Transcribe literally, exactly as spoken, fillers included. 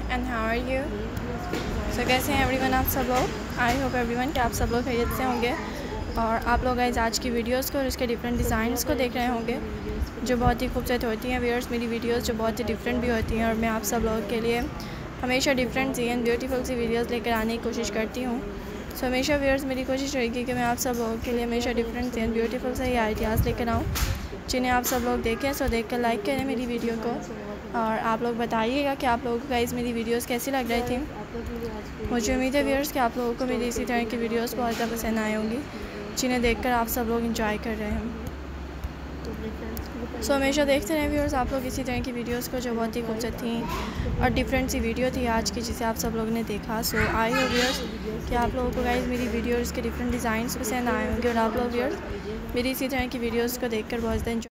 And how are you. So कैसे हैं everyone आप सब लोग। आई होप एवरीवन कि आप सब लोग खैरियत से होंगे और आप लोग गाइस आज की वीडियोस को और इसके डिफरेंट डिज़ाइंस को देख रहे होंगे जो बहुत ही खूबसूरत होती हैं। व्यूअर्स मेरी वीडियोस जो बहुत ही डिफरेंट भी होती हैं और मैं आप सब लोगों के लिए हमेशा डिफरेंट सी एंड ब्यूटीफुल सी वीडियोस लेकर आने की कोशिश करती हूँ। सो हमेशा व्यूअर्स मेरी कोशिश रहेगी कि मैं आप सब लोगों के लिए हमेशा डिफरेंट सी एंड ब्यूटीफुल से ही आइडियाज़ लेकर आऊँ जिन्हें आप सब लोग देखें। सो देख कर लाइक करें मेरी वीडियो को और आप लोग बताइएगा कि आप लोगों को गाइस मेरी वीडियोस कैसी लग रही थी। मुझे उम्मीद है व्यूअर्स कि आप लोगों को मेरी इसी तरह की वीडियोस बहुत ज़्यादा पसंद आई होंगी जिन्हें देखकर आप सब लोग एंजॉय कर रहे हैं। सो so, हमेशा देखते रहें व्यूअर्स आप लोग इसी तरह की वीडियोस को जो बहुत ही खूबसूरत थी और डिफरेंट सी वीडियो थी आज की जिसे आप सब लोगों ने देखा। सो आई हो व्यूअर्स कि आप लोगों को गाइस मेरी वीडियोस के डिफरेंट डिज़ाइंस पसंद आए होंगे और आप लोग व्यूअर्स मेरी इसी तरह की वीडियोस को देखकर बहुत ज़्यादा